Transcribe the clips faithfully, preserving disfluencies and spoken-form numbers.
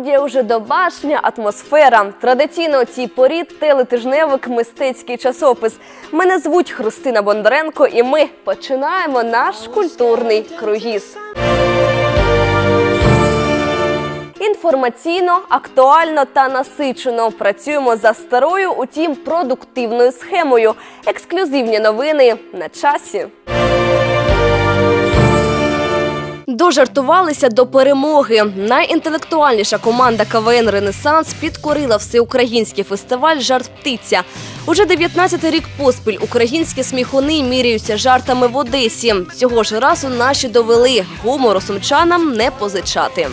студія уже домашня атмосфера. Традиційно у цій порі телетижневик «Мистецький часопис». Мене звуть Христина Бондаренко і ми починаємо наш культурний круїз. Інформаційно, актуально та насичено. Працюємо за старою, утім продуктивною схемою. Ексклюзивні новини на часі. Дожартувалися до перемоги. Найінтелектуальніша команда ка ве ен «Ренесанс» підкорила всеукраїнський фестиваль «Жарт птиця». Уже дев'ятнадцятий рік поспіль українські сміхуни міряються жартами в Одесі. Цього ж разу наші довели – гумору сумчанам не позичати.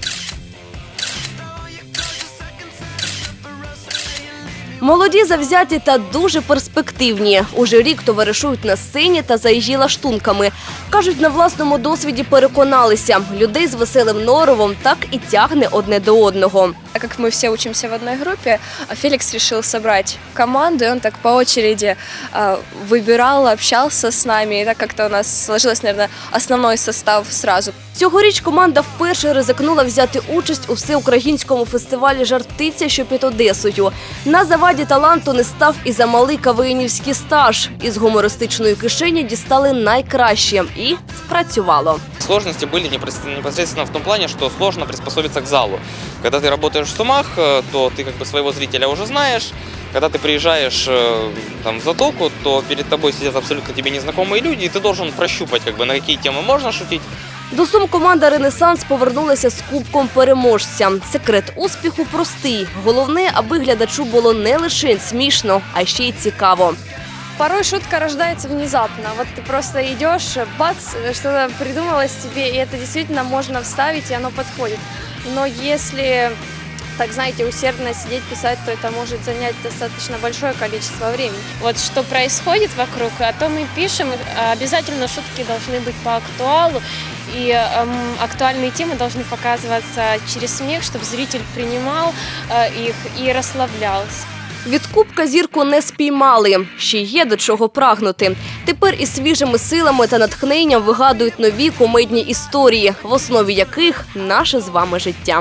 Молоді, завзяті та дуже перспективні. Уже рік товаришують на сцені та за її лаштунками. Кажуть, на власному досвіді переконалися. Людей з веселим норовом так і тягне одне до одного. Так как мы все учимся в одной группе, Феликс решил собрать команду, и он так по очереди э, выбирал, общался с нами. И так как-то у нас сложилось, наверное, основной состав сразу. Цьогоріч команда вперше ризикнула взяти участь у всеукраїнському фестивалі «Жарт птиця», що під Одесою. На заваді таланту не став і замалий КВНівський стаж. Із гумористичної кишені дістали найкраще. І спрацювало. Сложности были непосредственно в том плане, что сложно приспособиться к залу. Когда ты работаешь в Сумах, то ты как бы своего зрителя уже знаешь. Когда ты приезжаешь там, в Затоку, то перед тобой сидят абсолютно тебе незнакомые люди, и ты должен прощупать, как бы, на какие темы можно шутить. До Сум команда «Ренесанс» повернулася з кубком переможця. Секрет успіху простий. Головне, аби глядачу було не лише смішно, а ще й цікаво. Порой шутка рождается внезапно. Вот ты просто идешь, бац, что-то придумалось тебе, и это действительно можно вставить, и оно подходит. Но если, так знаете, усердно сидеть, писать, то это может занять достаточно большое количество времени. Вот что происходит вокруг, о том и пишем. Обязательно шутки должны быть по актуалу. И эм, актуальные темы должны показываться через смех, чтобы зритель принимал э, их и расслаблялся. Від кубка зірку не спіймали. Ще є до чого прагнути. Тепер із свіжими силами та натхненням вигадують нові комедні історії, в основі яких наше з вами життя.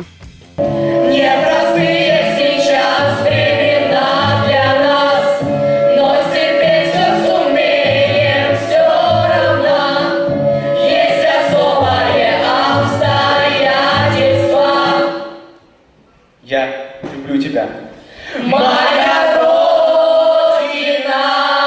Я люблю тебя. Моя Родина!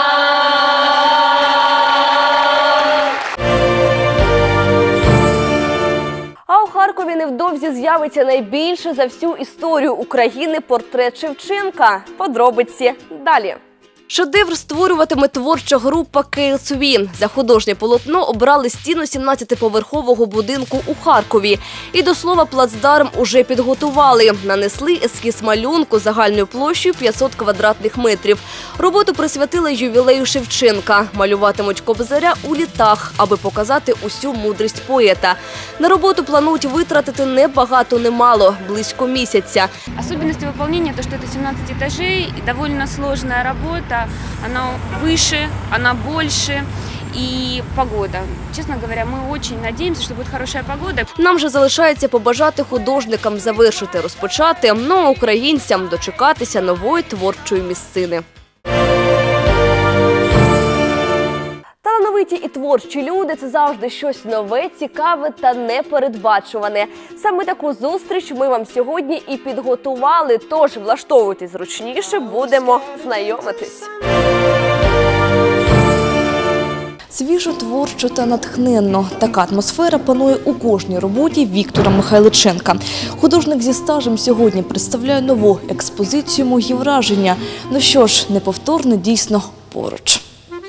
А у Харкові невдовзі з'явиться найбільше за всю історію України портрет Шевченка. Подробиці далі. Шедевр створюватиме творча група ка ес ві. За художнє полотно обрали стіну сімнадцятиповерхового будинку у Харкові. І, до слова, плацдарм уже підготували. Нанесли ескіз малюнку загальною площею п'ятсот квадратних метрів. Роботу присвятили ювілею Шевченка. Малюватимуть Кобзаря у літах, аби показати усю мудрість поета. На роботу планують витратити не багато, не мало – близько місяця. Особенность выполнения – то, что это семнадцать этажей, и довольно сложная работа. Она выше, она больше и погода. Честно говоря, мы очень надеемся, что будет хорошая погода. Нам же залишається побажати художникам завершити розпочати, ну а українцям дочекатися нової творчої місцини. Талановиті і творчі люди – це завжди щось нове, цікаве та непередбачуване. Саме таку зустріч ми вам сьогодні і підготували, тож влаштовуйтесь зручніше, будемо знайомитись. Свіжо, творчо та натхненно. Така атмосфера панує у кожній роботі Віктора Михайличенка. Художник зі стажем сьогодні представляє нову експозицію «Мої враження». Ну що ж, неповторно дійсно поруч.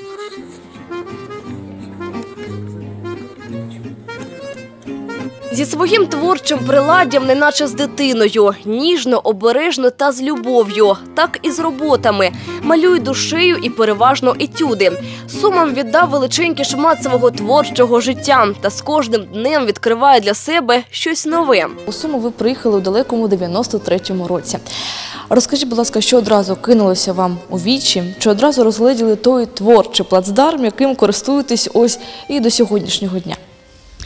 Зі своїм творчим приладдям, неначе з дитиною, ніжно, обережно та з любов'ю. Так і з роботами. Малює душею і переважно етюди. Сумам віддав величенький шмат свого творчого життя. Та з кожним днем відкриває для себе щось нове. У Суми ви приїхали у далекому дев'яносто третьому році. Розкажіть, будь ласка, що одразу кинулося вам у вічі? Чи одразу розгледіли той творчий плацдарм, яким користуєтесь ось і до сьогоднішнього дня?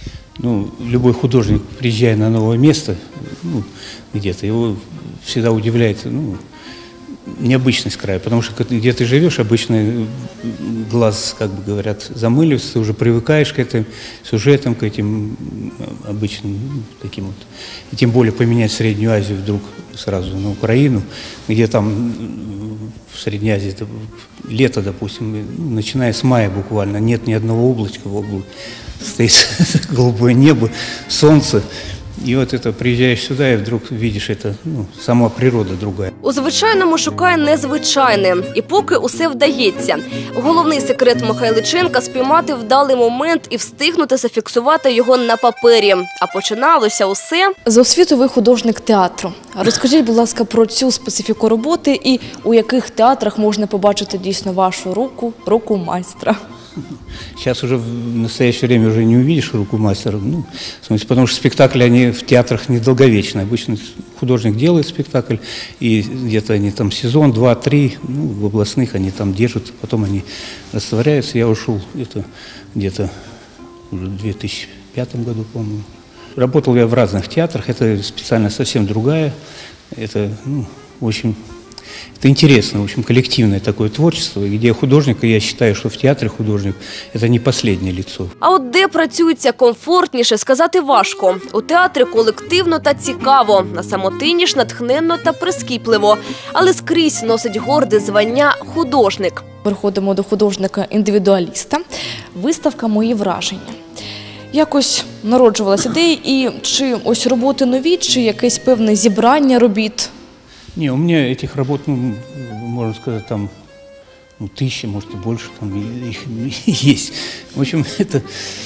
ну, любой художник, приезжая на новое место, ну, где-то, его всегда удивляет, ну, необычность края, потому что где ты живешь, обычно глаз, как бы говорят, замыливается, ты уже привыкаешь к этим сюжетам, к этим обычным, ну, таким вот. И тем более поменять Среднюю Азию вдруг сразу на Украину, где там в Средней Азии это, лето, допустим, начиная с мая буквально, нет ни одного облачка в облаке, стоит голубое небо, солнце. І от це, приїжджаєш сюди і вдруг бачиш, це, ну, сама природа другая. У звичайному шукає незвичайне. І поки усе вдається. Головний секрет Михайличенка – спіймати вдалий момент і встигнути зафіксувати його на папері. А починалося усе… За освітою ви художник театру. Розкажіть, будь ласка, про цю специфіку роботи і у яких театрах можна побачити дійсно вашу руку, руку майстра? Сейчас уже в настоящее время уже не увидишь руку мастера, ну, в смысле, потому что спектакли, они в театрах недолговечны. Обычно художник делает спектакль, и где-то они там сезон, два, три, ну, в областных они там держат, потом они растворяются. Я ушел это где-то уже в две тысячи пятом году, по-моему. Работал я в разных театрах, это специально совсем другая, это, ну, очень... Это интересно, в общем, коллективное такое творчество, где художник, и я считаю, что в театре художник – это не последнее лицо. А от де працюється комфортніше, сказати важко. У театрі колективно та цікаво, на самотині ж натхненно та прискіпливо. Але скрізь носить горде звання художник. Переходимо до художника-індивідуаліста. Виставка «Мої враження». Якось народжувалася ідея, і чи ось роботи нові, чи якесь певне зібрання робіт? Не, у меня этих работ, ну, можно сказать, там, ну, тысячи, может и больше, там их есть. В общем, это,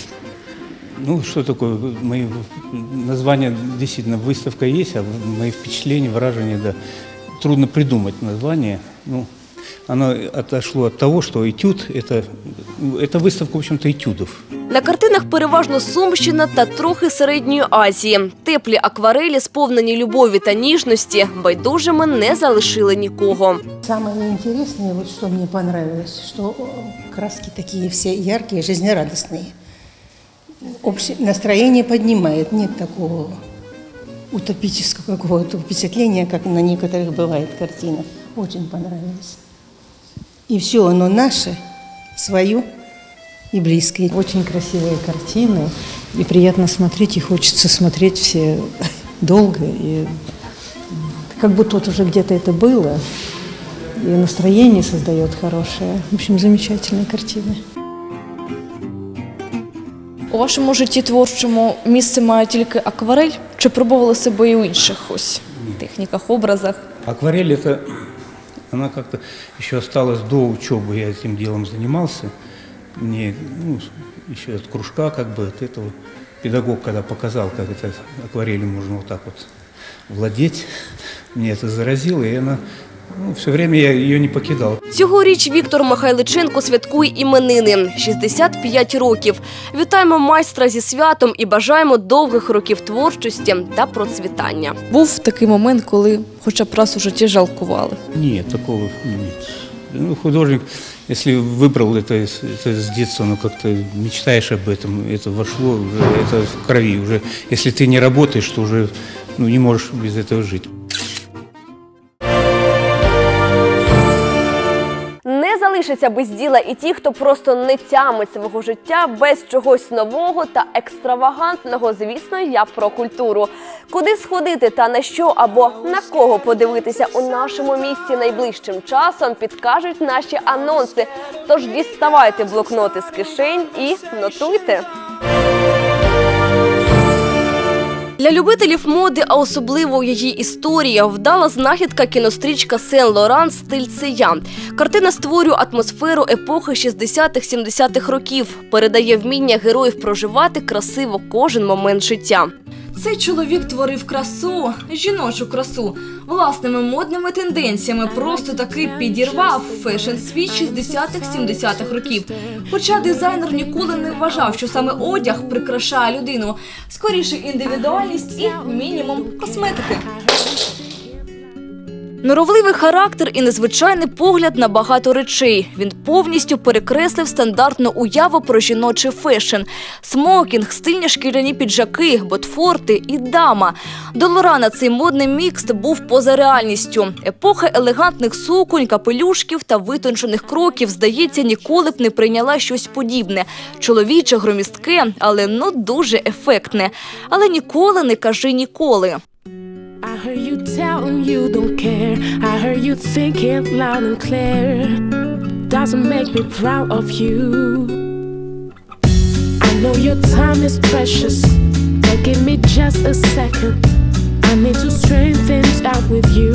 ну, что такое, мои названия, действительно, выставка есть, а мои впечатления, выражения, да, трудно придумать название, ну, оно отошло от того, что этюд, это, это выставка, в общем-то, этюдов. На картинах переважно Сумщина та трохи Середньої Азії. Теплі акварелі, сповнені любові та ніжності, байдужими не залишили нікого. Самое интересное, вот что мне понравилось, что краски такие все яркие, жизнерадостные. Общее настроение поднимает, нет такого утопического какого-то впечатления, как на некоторых бывает картинах. Очень понравилось. И все оно наше, свое и близкое. Очень красивые картины, и приятно смотреть, и хочется смотреть все долго, и как будто вот уже где-то это было, и настроение создает хорошее. В общем, замечательные картины. У вашому житті творчому місце має тільки акварель? Чи пробували себе і у інших ось техніках, образах? Акварель – это, она как-то еще осталась до учебы, я этим делом занимался. Мне, ну, еще от кружка, как бы, от этого педагог, когда показал, как это акварелью можно вот так вот владеть, мне это заразило, и она, ну, все время я ее не покидал. Цьогоріч Віктор Михайличенко святкує іменини – шістдесят п'ять років. Вітаємо майстра зі святом і бажаємо довгих років творчості та процвітання. Був такий момент, коли хоча б раз у житті жалкували? Нет, такого нет. Ну, художник, если выбрал это, это с детства, ну, как-то мечтаешь об этом, это вошло, уже, это в крови. Уже, если ты не работаешь, то уже, ну, не можешь без этого жить. Не залишаться без діла і ті, хто просто не тямить свого життя без чогось нового та екстравагантного. Звісно, я про культуру. Куди сходити та на що або на кого подивитися у нашому місті найближчим часом, підкажуть наші анонси. Тож діставайте блокноти з кишень і нотуйте. Для любителів моди, а особливо її історія, вдала знахідка кінострічка «Сен-Лоран. Стиль – це я». Картина створює атмосферу епохи шістдесятих-сімдесятих років, передає вміння героїв проживати красиво кожен момент життя. Цей чоловік творив красу, жіночу красу, власними модними тенденціями просто таки підірвав фешн-світ шістдесятих-сімдесятих років. Хоча дизайнер ніколи не вважав, що саме одяг прикрашає людину. Скоріше індивідуальність і мінімум косметики. Норовливий характер і незвичайний погляд на багато речей. Він повністю перекреслив стандартну уяву про жіночий фешн. Смокінг, стильні шкіряні піджаки, ботфорти і дама. До Лорана цей модний мікс був поза реальністю. Епоха елегантних суконь, капелюшків та витончених кроків, здається, ніколи б не прийняла щось подібне. Чоловіче, громістке, але ну дуже ефектне. Але ніколи не кажи ніколи. I heard you telling you don't care. I heard you thinking loud and clear. Doesn't make me proud of you. I know your time is precious, but give me just a second. I need to straighten things out with you.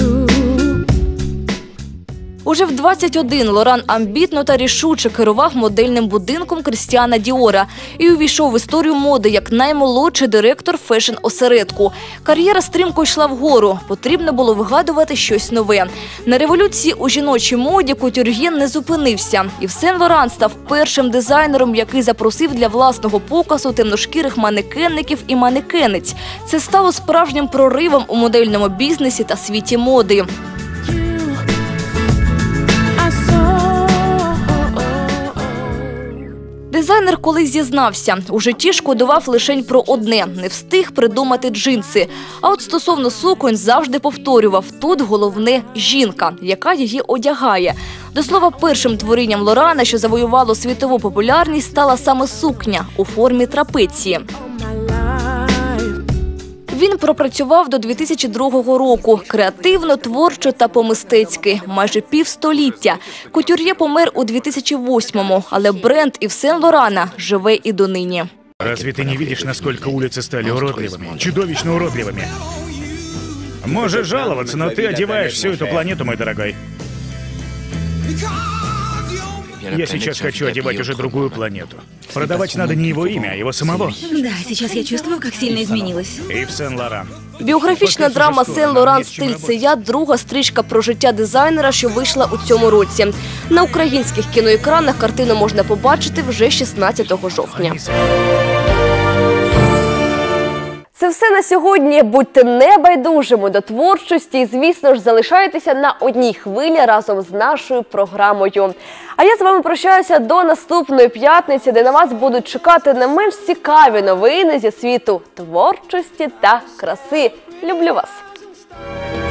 Уже в двадцять один Лоран амбітно та рішуче керував модельним будинком Крістіана Діора і увійшов в історію моди як наймолодший директор фешн-осередку. Кар'єра стрімко йшла вгору, потрібно було вигадувати щось нове. На революції у жіночій моді кутюр'є не зупинився. Ів Сен Лоран став першим дизайнером, який запросив для власного показу темношкірих манекенників і манекенниць. Це стало справжнім проривом у модельному бізнесі та світі моди. Дизайнер колись зізнався, у житті шкодував лишень про одне – не встиг придумати джинси. А от стосовно суконь завжди повторював – тут головне – жінка, яка її одягає. До слова, першим творінням Лорана, що завоювало світову популярність, стала саме сукня у формі трапеції. Він пропрацював до дві тисячі другого року. Креативно, творчо та по-мистецьки. Майже півстоліття. Кутюр'є помер у дві тисячі восьмому, але бренд Ів Сен Лорана живе і донині. Разве ты не видишь, насколько улицы стали уродливыми, чудовищно уродливыми? Можешь жаловаться, но ты одеваешь всю эту планету, мой дорогой. Я сейчас хочу одевать уже другую планету. Продавать надо не его имя, а его самого. Да, сейчас я чувствую, как сильно изменилась. Ив Сен Лоран. Біографічна драма «Сен Лоран. Стиль – це я» – друга стрічка про життя дизайнера, що вийшла у цьому році. На українських кіноекранах картину можна побачити вже шістнадцятого жовтня. Це все на сьогодні. Будьте небайдужими до творчості і, звісно ж, залишайтеся на одній хвилі разом з нашою програмою. А я з вами прощаюся до наступної п'ятниці, де на вас будуть чекати не менш цікаві новини зі світу творчості та краси. Люблю вас!